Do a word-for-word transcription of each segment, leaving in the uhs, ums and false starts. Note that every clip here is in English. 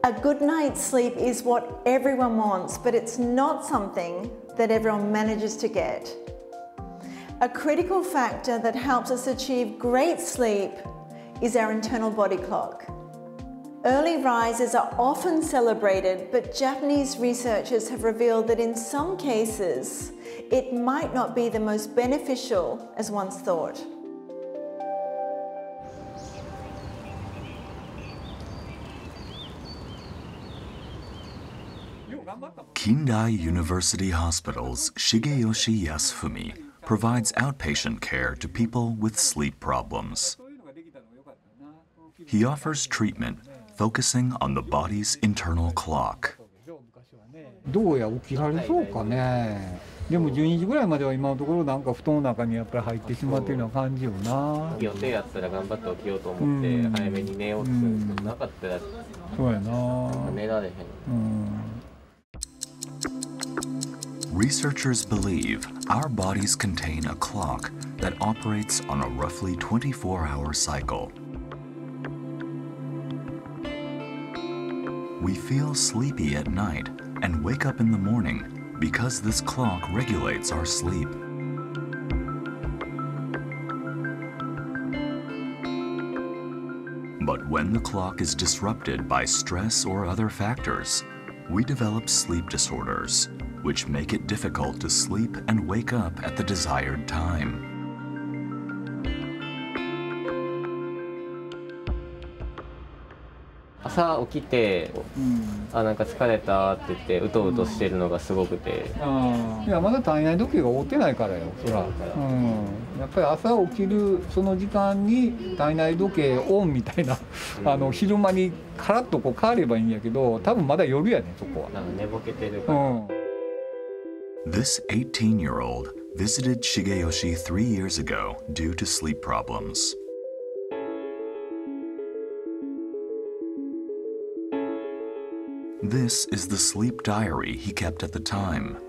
A good night's sleep is what everyone wants, but it's not something that everyone manages to get. A critical factor that helps us achieve great sleep is our internal body clock. Early risers are often celebrated, but Japanese researchers have revealed that in some cases, it might not be the most beneficial as once thought. Kindai University Hospital's Shigeyoshi Yasufumi provides outpatient care to people with sleep problems. He offers treatment focusing on the body's internal clock. どうや起きられそうかね。でもじゅうにじぐらいまでは今のところなんか布団の中にやっぱり入ってしまっているような感じよな。 予定やったら頑張って起きようと思って早めに寝ようとするんですけど、なかったらそうやな。 寝られへん。うん。 Researchers believe our bodies contain a clock that operates on a roughly twenty-four hour cycle. We feel sleepy at night and wake up in the morning because this clock regulates our sleep. But when the clock is disrupted by stress or other factors, we develop sleep disorders, which make it difficult to sleep and wake up at the desired time. 朝起きて、うん、あなんか疲れたって言ってうとうとしてるのがすごくて、うん、 いやまだ体内時計が追ってないからよそら、うん、やっぱり朝起きるその時間に体内時計オンみたいな、うん、あの昼間にカラッとこう変わればいいんやけど多分まだ夜やねそこは。 なんか寝ぼけてるから。うん This eighteen-year-old visited Shigeyoshi three years ago due to sleep problems. This is the sleep diary he kept at the time.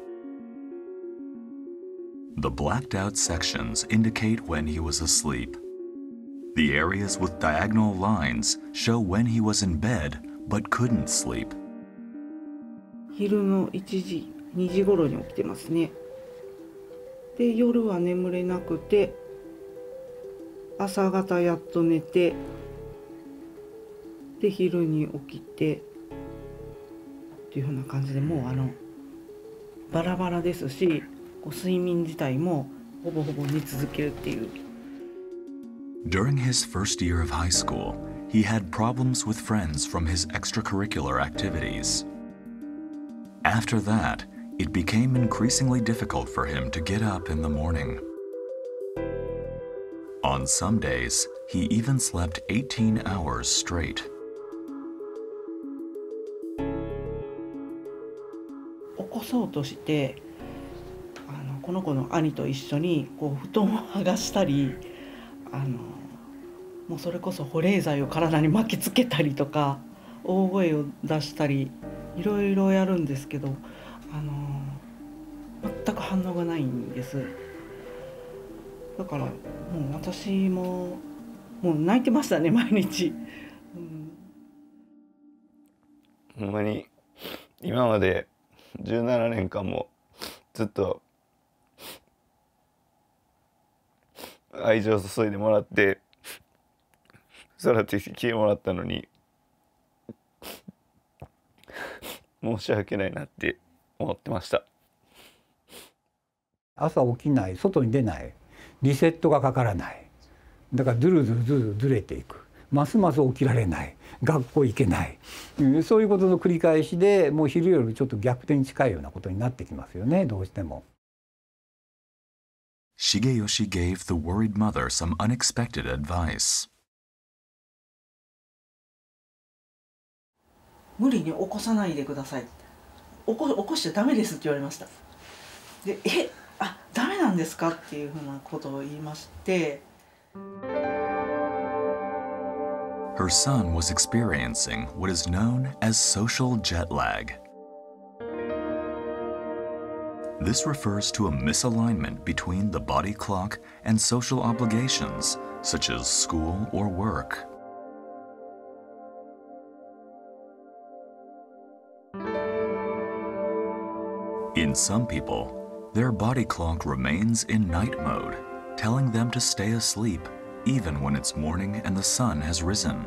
The blacked out sections indicate when he was asleep. The areas with diagonal lines show when he was in bed but couldn't sleep. 昼のいちじ、にじ頃に起きてますね。で、夜は眠れなくて、朝方やっと寝て、で、昼に起きて、っていうふうな感じでもうあのバラバラですし、こう睡眠自体もほぼほぼ寝続けるっていう。 During his first year of high school, he had problems with friends from his extracurricular activities. After that, it became increasingly difficult for him to get up in the morning. On some days, he even slept eighteen hours straight. 起こそうとしてあのこの子の兄と一緒にこう布団を剥がしたりあのもうそれこそ保冷剤を体に巻きつけたりとか大声を出したりいろいろやるんですけどあの全く反応がないんです。だからもう私ももう泣いてましたね毎日、うん、 ほんまに今までじゅうななねんかんもずっと愛情を注いでもらって育ててきてもらったのに申し訳ないなって思ってました。 朝起きない、外に出ない、リセットがかからない、だからずるずるずるずれていく、ますます起きられない、学校行けない、そういうことの繰り返しでもう昼夜ちょっと逆転に近いようなことになってきますよね、どうしても。 Shigeyoshi gave the worried mother some unexpected advice. 無理に起こさないでください。起こ、起こしちゃダメですって言われました。で、え、あ、ダメなんですかっていうふうなことを言いまして。 Her son was experiencing what is known as social jet lag. This refers to a misalignment between the body clock and social obligations, such as school or work. In some people, their body clock remains in night mode, telling them to stay asleep even when it's morning and the sun has risen.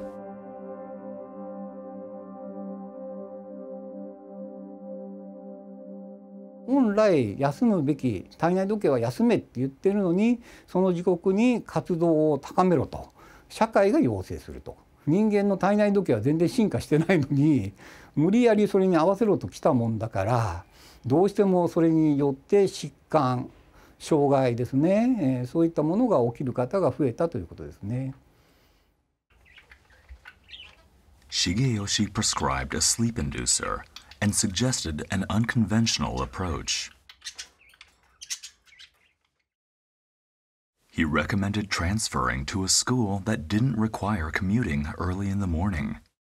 本来休むべき体内時計は休めって言ってるのに、その時刻に活動を高めろと社会が要請すると。人間の体内時計は全然進化してないのに無理やりそれに合わせろときたもんだから、どうしてもそれによって疾患障害ですね、えー、そういったものが起きる方が増えたということですね。 Shigeyoshi prescribed a sleep inducer and suggested an unconventional approach. He recommended transferring to a school that didn't require commuting early in the morning.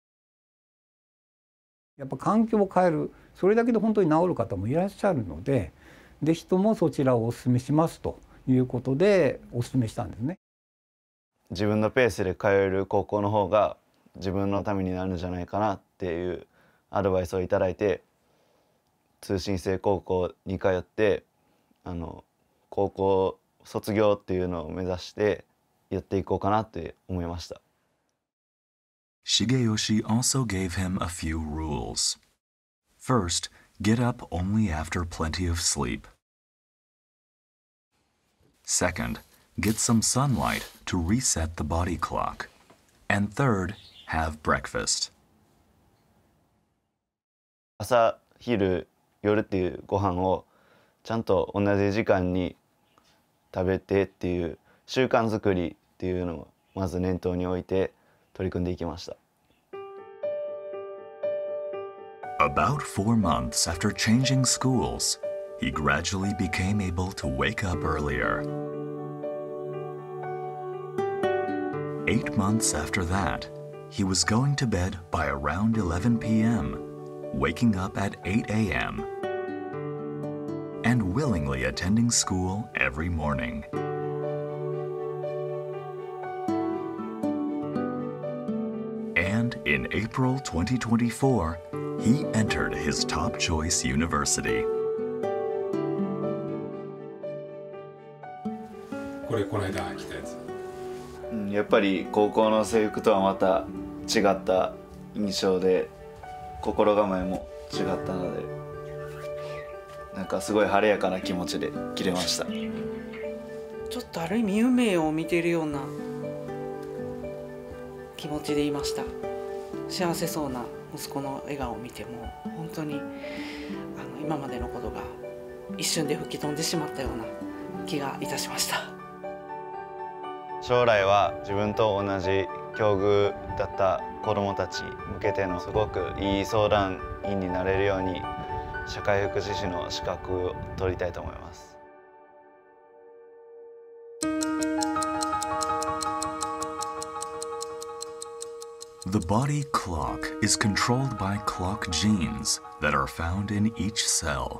やっぱ環境を変える、それだけで本当に治る方もいらっしゃるので、ぜひともそちらをお勧めしますということでお勧めしたんですね。 自分のペースで通える高校の方が自分のためになるんじゃないかなっていうアドバイスをいただいて、通信制高校に通ってあの高校卒業っていうのを目指してやっていこうかなって思いました。 Shigeyoshi also gave him a few rules. First, get up only after plenty of sleep. Second, get some sunlight to reset the body clock. And third, have breakfast. 朝、昼、夜っていうご飯をちゃんと同じ時間に食べてっていう習慣づくりっていうのをまず念頭に置いて取り組んでいきました。 About four months after changing schools, he gradually became able to wake up earlier. Eight months after that, he was going to bed by around eleven p m, waking up at eight a m, and willingly attending school every morning. And in April twenty twenty-four, he entered his top choice university. これこの間来たやつ。 うん、やっぱり高校の制服とはまた違った印象で、心構えも違ったので、なんかすごい晴れやかな気持ちで着れました。 ちょっとある意味夢を見ているような気持ちでいました。幸せそうな息子の笑顔を見ても本当にあの今までのことが一瞬で吹き飛んでしまったような気がいたしました。 将来は自分と同じ境遇だった子どもたちに向けてのすごくいい相談員になれるように社会福祉士の資格を取りたいと思います。 The body clock is controlled by clock genes that are found in each cell.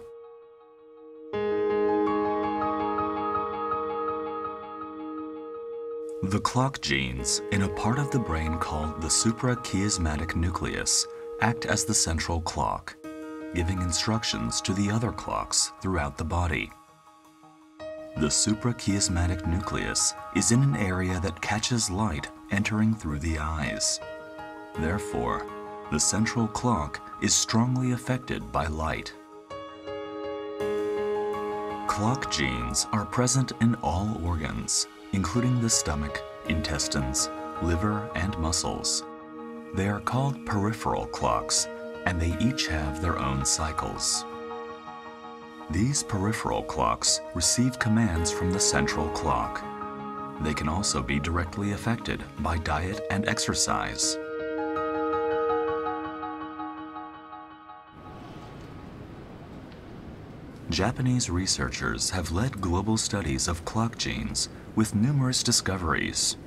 The clock genes, in a part of the brain called the suprachiasmatic nucleus, act as the central clock, giving instructions to the other clocks throughout the body. The suprachiasmatic nucleus is in an area that catches light entering through the eyes. Therefore, the central clock is strongly affected by light. Clock genes are present in all organs, including the stomach, intestines, liver, and muscles. They are called peripheral clocks, and they each have their own cycles. These peripheral clocks receive commands from the central clock. They can also be directly affected by diet and exercise. Japanese researchers have led global studies of clock genes with numerous discoveries.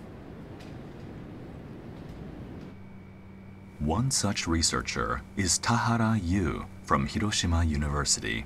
One such researcher is Tahara Yu from Hiroshima University.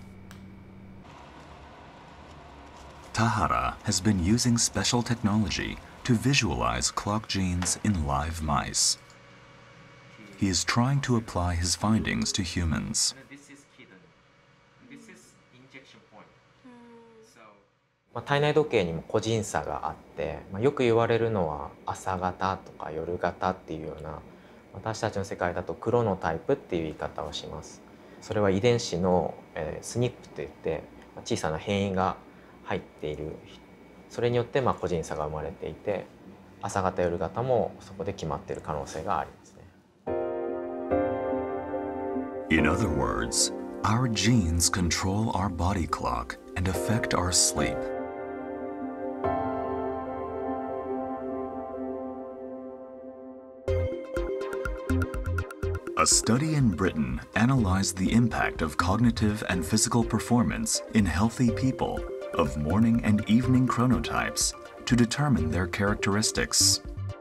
Tahara has been using special technology to visualize clock genes in live mice. He is trying to apply his findings to humans. まあ、体内時計にも個人差があって、まあ、よく言われるのは朝型とか夜型っていうような、私たちの世界だとクロノタイプっていう言い方をします。それは遺伝子の、えー、スニップといって小さな変異が入っている、それによってまあ個人差が生まれていて、朝型夜型もそこで決まっている可能性がありますね。 In other words, our genes control our body clock and affect our sleep. A study in Britain analyzed the impact of cognitive and physical performance in healthy people of morning and evening chronotypes to determine their characteristics.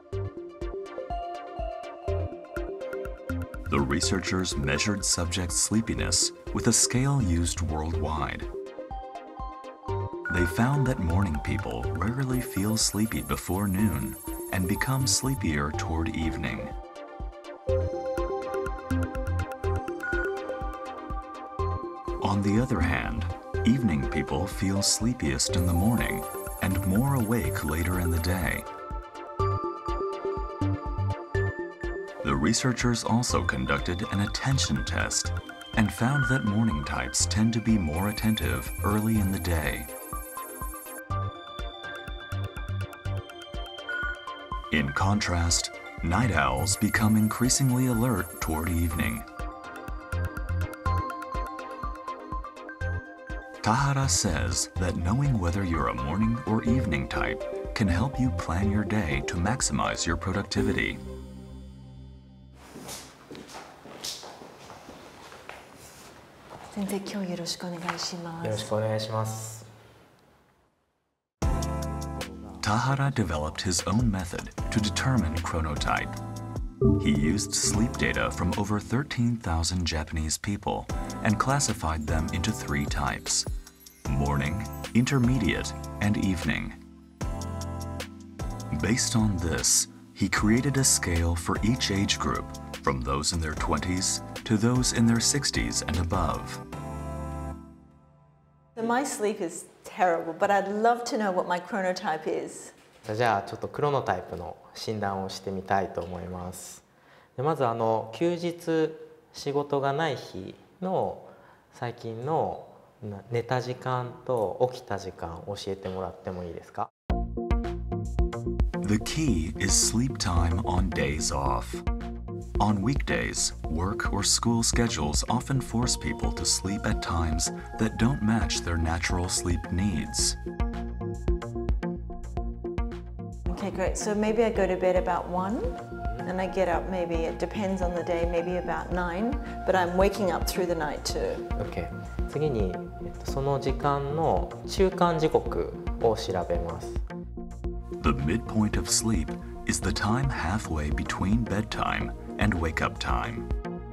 The researchers measured subjects' sleepiness with a scale used worldwide. They found that morning people rarely feel sleepy before noon and become sleepier toward evening. On the other hand, evening people feel sleepiest in the morning and more awake later in the day. The researchers also conducted an attention test and found that morning types tend to be more attentive early in the day. In contrast, night owls become increasingly alert toward evening. Tahara says that knowing whether you're a morning or evening type can help you plan your day to maximize your productivity. 先生、今日よろしくお願いします。 よろしくお願いします。 Tahara developed his own method to determine chronotype. He used sleep data from over thirteen thousand Japanese people and classified them into three types: morning, intermediate, and evening. Based on this, he created a scale for each age group, from those in their twenties to those in their sixties and above. So my sleep is terrible, but I'd love to know what my chronotype is. じゃあちょっとクロノタイプの診断をしてみたいと思います。でまずあの休日仕事がない日の最近の寝た時間と起きた時間を教えてもらってもいいですか？ The key is sleep time on days off. On weekdays, work or school schedules often force people to sleep at times that don't match their natural sleep needs. Okay, great. So maybe I go to bed about one, and I get up maybe, it depends on the day, maybe about nine, but I'm waking up through the night too. Okay. 次に、えっと、その時間の中間時刻を調べます。 The midpoint of sleep is the time halfway between bedtime and wake-up time.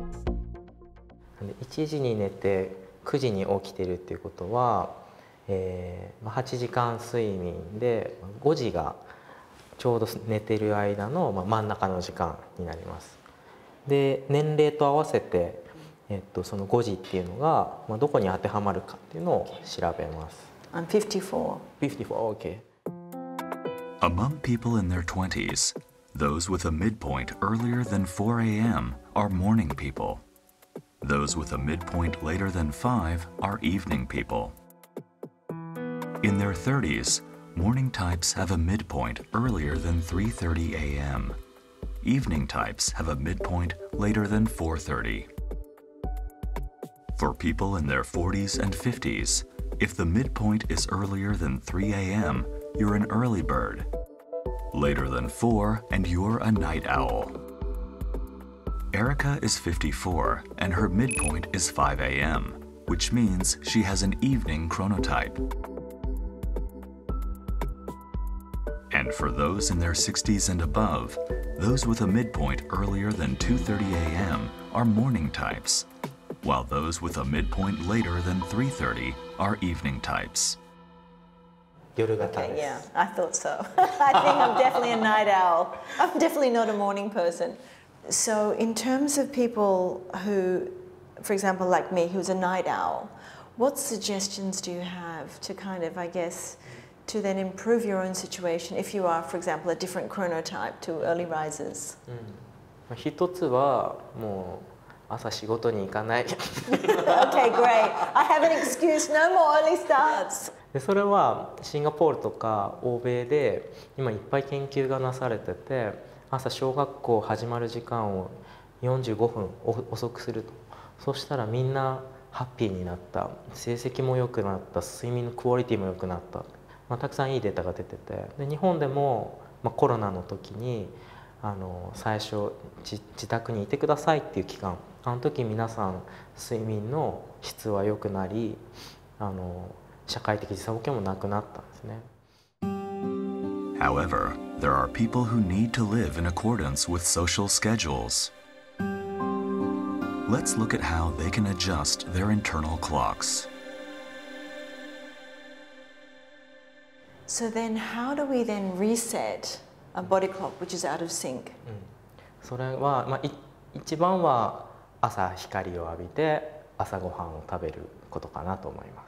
いちじに寝てくじに起きてるっていうことは、えー、はちじかん睡眠でごじがちょうど寝てる間の真ん中の時間になります。で年齢と合わせて、えっと、そのごじっていうのが、まあ、どこに当てはまるかっていうのを調べます。 I'm fifty-four. fifty-four, okay. Among people in their twenties, those with a midpoint earlier than four a m are morning people. Those with a midpoint later than five are evening people. In their thirties, morning types have a midpoint earlier than three thirty a m Evening types have a midpoint later than four thirty. For people in their forties and fifties, if the midpoint is earlier than three a m, you're an early bird. Later than four, and you're a night owl. Erica is fifty-four, and her midpoint is five a m, which means she has an evening chronotype. And for those in their sixties and above, those with a midpoint earlier than two thirty a m are morning types, while those with a midpoint later than three thirty are evening types. Okay, yeah, I thought so. I think I'm definitely a night owl. I'm definitely not a morning person. So in terms of people who, for example, like me, who's a night owl, what suggestions do you have to kind of, I guess, to then improve your own situation if you are, for example, a different chronotype to early risers? うん、一つはもう朝仕事に行かない。 Okay, great. I have an excuse. No more early starts. でそれはシンガポールとか欧米で今いっぱい研究がなされてて、朝小学校始まる時間をよんじゅうごふん遅くすると、そしたらみんなハッピーになった、成績も良くなった、睡眠のクオリティも良くなった、まあ、たくさんいいデータが出てて、で日本でも、まあ、コロナの時にあの最初自宅にいてくださいっていう期間、あの時皆さん睡眠の質は良くなり、あの社会的時差ボケもなくなったんですね。 However, there are people who need to live in accordance with social schedules. Let's look at how they can adjust their internal clocks. So then how do we then reset a body clock which is out of sync? うん、それは、まあ、い一番は朝光を浴びて朝ごはんを食べることかなと思います。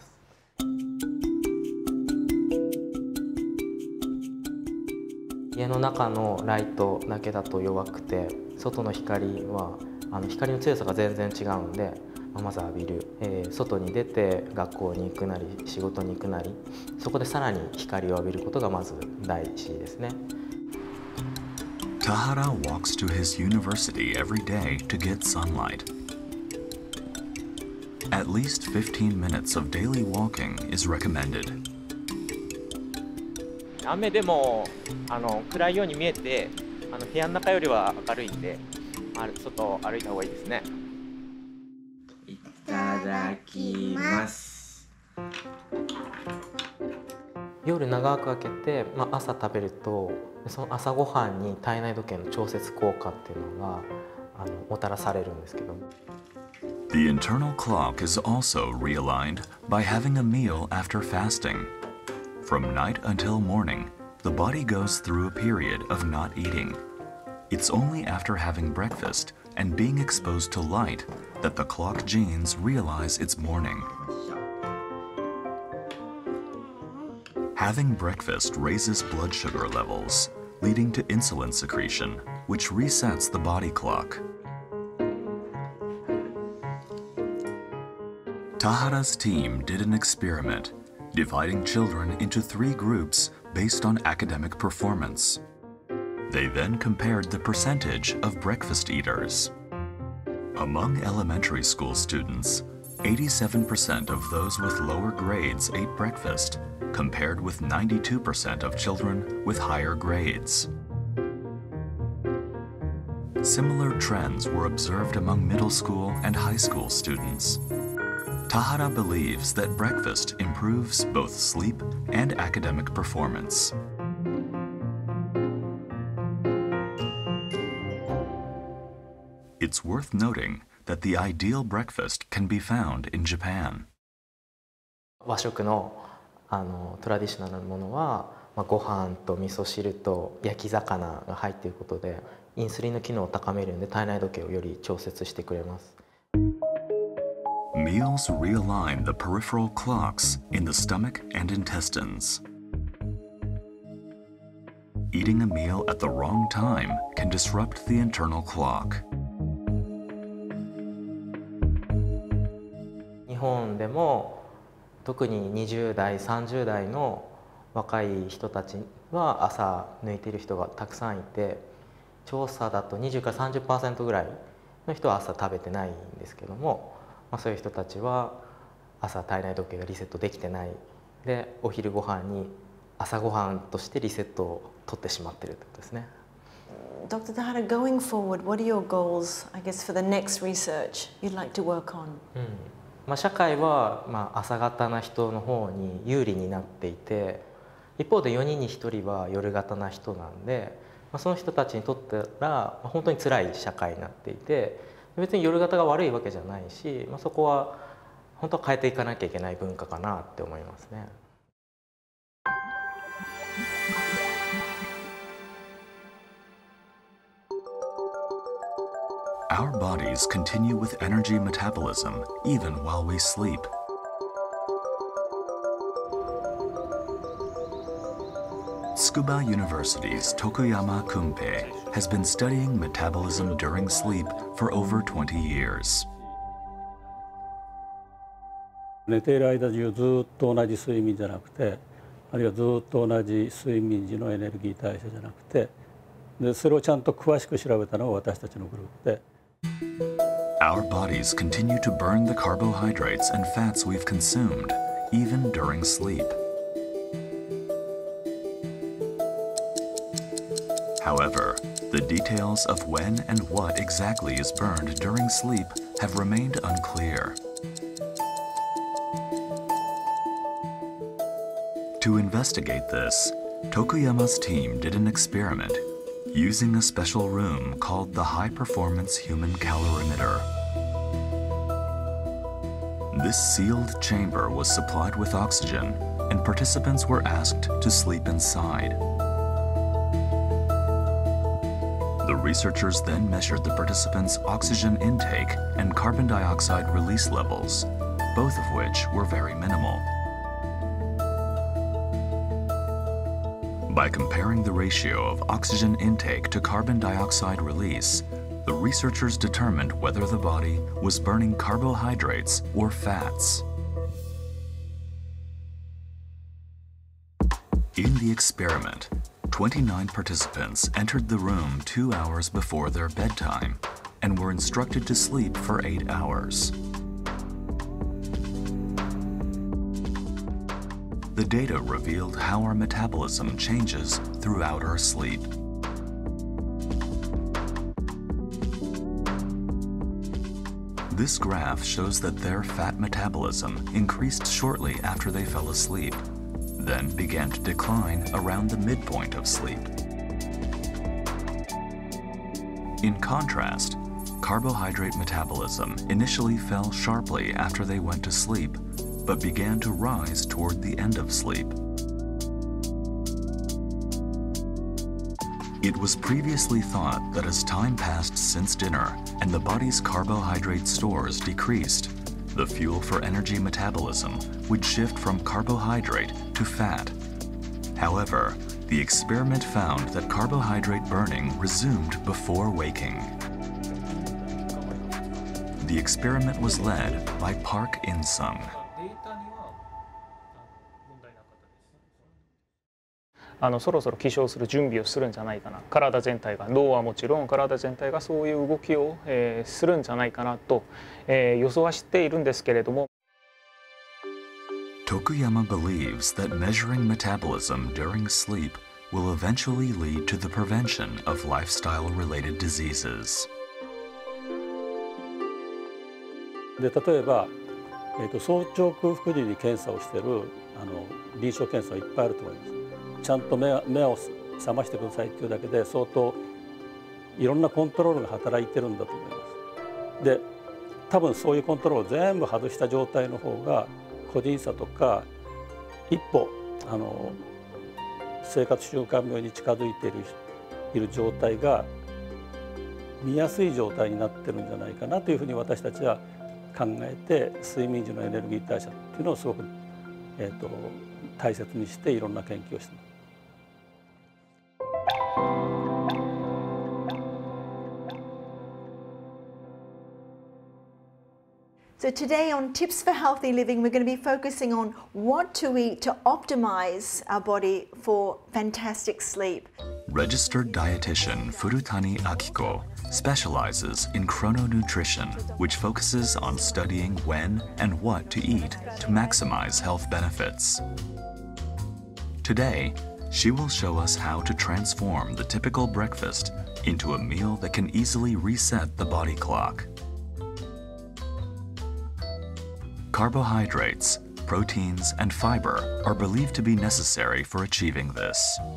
家の中のライトだけだと弱くて、外の光はあの光の強さが全然違うんで、まず浴びる、えー、外に出て学校に行くなり仕事に行くなり、そこでさらに光を浴びることがまず大事ですね。 Tahara walks to his university every day to get sunlight. At least fifteen minutes of daily walking is recommended. 雨でもあの暗いように見えて、あの部屋の中よりは明るいんで、あ外を歩いた方がいいですね。いただきます。夜長く開けて、まあ、朝食べると、その朝ごはんに体内時計の調節効果っていうのがあのもたらされるんですけども。 The internal clock is also realigned by having a meal after fasting. From night until morning, the body goes through a period of not eating. It's only after having breakfast and being exposed to light that the clock genes realize it's morning. Having breakfast raises blood sugar levels, leading to insulin secretion, which resets the body clock. Tahara's team did an experiment, dividing children into three groups based on academic performance. They then compared the percentage of breakfast eaters. Among elementary school students, eighty-seven percent of those with lower grades ate breakfast, compared with ninety-two percent of children with higher grades. Similar trends were observed among middle school and high school students. Tahara believes that breakfast improves both sleep and academic performance. It's worth noting that the ideal breakfast can be found in Japan. 和食のあのトラディショナルなものは、まあ、ご飯と味噌汁と焼き魚が入っていることで、インスリンの機能を高めるので体内時計をより調節してくれます。 Meals realign the peripheral clocks in the stomach and intestines. Eating a meal at the wrong time can disrupt the internal clock. 日本でも特ににじゅう代、さんじゅう代の若い人たちは朝抜いている人がたくさんいて、調査だとにじゅうからさんじゅっパーセントぐらいの人は朝食べてないんですけども、まあ、そういう人たちは朝体内時計がリセットできてないで、お昼ご飯に朝ごはんとしてリセットを取ってしまっているということですね。 Doctor Tahara, going forward, what are your goals, I guess, for the next research you'd like to work on? うんまあ、社会はまあ朝型な人の方に有利になっていて、一方でよにんにひとりは夜型な人なんで、まあ、その人たちにとっては本当に辛い社会になっていて、別に夜型が悪いわけじゃないし、まあ、そこは本当は変えていかなきゃいけない文化かなって思いますね。 Our bodies continue with energy metabolism even while we sleep. Tsukuba University's Tokuyama Kunpei has been studying metabolism during sleep for over twenty years. 寝ている間中ずっと同じ睡眠じゃなくて、あるいはずっと同じ睡眠時のエネルギー代謝じゃなくて、でそれをちゃんと詳しく調べたのが私たちのグループで。 Our bodies continue to burn the carbohydrates and fats we've consumed, even during sleep. However, the details of when and what exactly is burned during sleep have remained unclear. To investigate this, Tokuyama's team did an experiment using a special room called the High Performance Human Calorimeter. This sealed chamber was supplied with oxygen, and participants were asked to sleep inside. The researchers then measured the participants' oxygen intake and carbon dioxide release levels, both of which were very minimal. By comparing the ratio of oxygen intake to carbon dioxide release, the researchers determined whether the body was burning carbohydrates or fats. In the experiment, twenty-nine participants entered the room two hours before their bedtime and were instructed to sleep for eight hours. The data revealed how our metabolism changes throughout our sleep. This graph shows that their fat metabolism increased shortly after they fell asleep, then began to decline around the midpoint of sleep. In contrast, carbohydrate metabolism initially fell sharply after they went to sleep, but began to rise toward the end of sleep. It was previously thought that as time passed since dinner and the body's carbohydrate stores decreased, the fuel for energy metabolism would shift from carbohydrate to fat. However, the experiment found that carbohydrate burning resumed before waking. The experiment was led by Park In-sung. あのそろそろ起床する準備をするんじゃないかな、体全体が、脳はもちろん体全体がそういう動きを、えー、するんじゃないかなと、えー、予想はしているんですけれども。 Tokuyama believes that measuring metabolism during sleep will eventually lead to the prevention of lifestyle-related diseases. で例えば、えー、と早朝空腹時に検査をしているあの臨床検査はいっぱいあると思います。ちゃんと 目, 目を覚ましてくださいっていうだけで相当いろんなコントロールが働いてるんだと思います。で多分そういうコントロールを全部外した状態の方が個人差とか一歩あの生活習慣病に近づいている、いる状態が見やすい状態になってるんじゃないかなというふうに私たちは考えて、睡眠時のエネルギー代謝っていうのをすごく、えー、と大切にしていろんな研究をしています。 So today on Tips for Healthy Living, we're going to be focusing on what to eat to optimize our body for fantastic sleep. Registered dietitian Furutani Akiko specializes in chrononutrition, which focuses on studying when and what to eat to maximize health benefits. Today, she will show us how to transform the typical breakfast into a meal that can easily reset the body clock. Carbohydrates, proteins, and fiber are believed to be necessary for achieving this.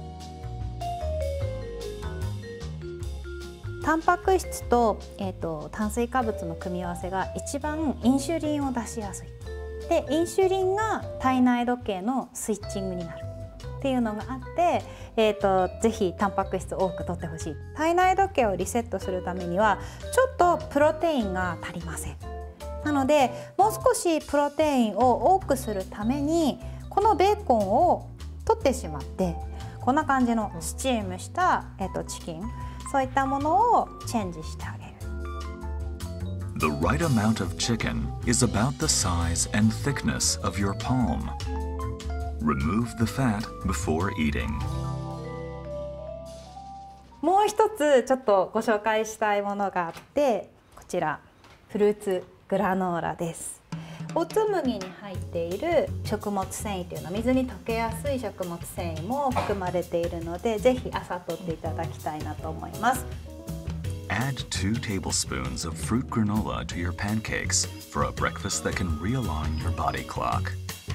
タンパク質と、えーと、炭水化物の組み合わせが一番インシュリンを出しやすい。で、インシュリンが体内時計のスイッチングになるっていうのがあって、えーと、ぜひタンパク質を多く摂ってほしい。体内時計をリセットするためにはちょっとプロテインが足りません。なのでもう少しプロテインを多くするためにこのベーコンを取ってしまって、 こんな感じのスチームした、えっと、チキン、そういったものをチェンジしてあげる。 The right amount of chicken is about the size and thickness of your palm. Remove the fat before eating. もう一つちょっとご紹介したいものがあって、こちらフルーツグラノーラです。オーツ麦に入っている食物繊維というのは水に溶けやすい食物繊維も含まれているので、ぜひ朝摂っていただきたいなと思います。 Add two tablespoons of fruit granola to your pancakes for a breakfast that can realign your body clock.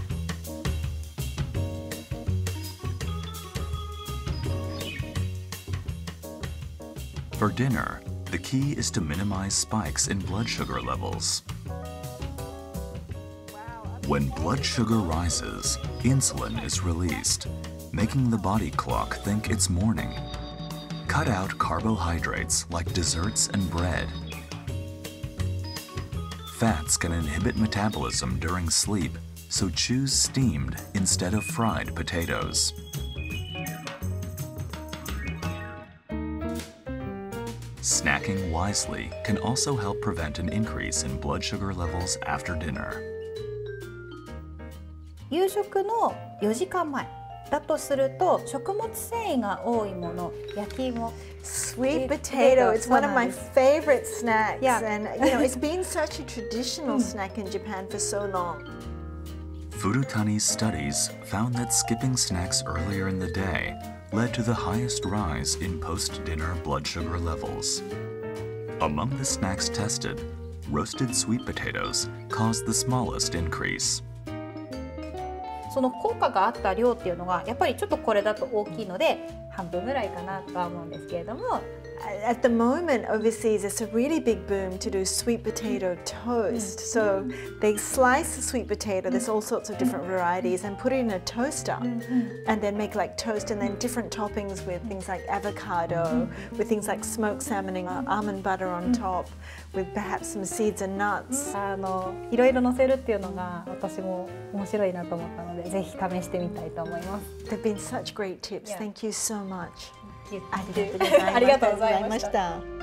For dinner, the key is to minimize spikes in blood sugar levels. When blood sugar rises, insulin is released, making the body clock think it's morning. Cut out carbohydrates like desserts and bread. Fats can inhibit metabolism during sleep, so choose steamed instead of fried potatoes. Snacking wisely can also help prevent an increase in blood sugar levels after dinner. 夕食のよじかんまえだとすると、食物繊維が多いもの、焼き芋。 Sweet potato, it's one of my favorite snacks, Yeah. and you know it's been such a traditional snack in Japan for so long. Furutani's studies found that skipping snacks earlier in the day led to the highest rise in post-dinner blood sugar levels. Among the snacks tested, roasted sweet potatoes caused the smallest increase. その効果があった量っていうのがやっぱりちょっとこれだと大きいので半分ぐらいかなとは思うんですけれども。 At the moment overseas, it's a really big boom to do sweet potato toast. So they slice the sweet potato, there's all sorts of different varieties, and put it in a toaster, and then make like toast, and then different toppings with things like avocado, with things like smoked salmon and almond butter on top, with perhaps some seeds and nuts. あのいろいろ乗せるっていうのが私も面白いなと思ったので、ぜひ試してみたいと思います。 They've been such great tips. Thank you so much. ありがとうございました。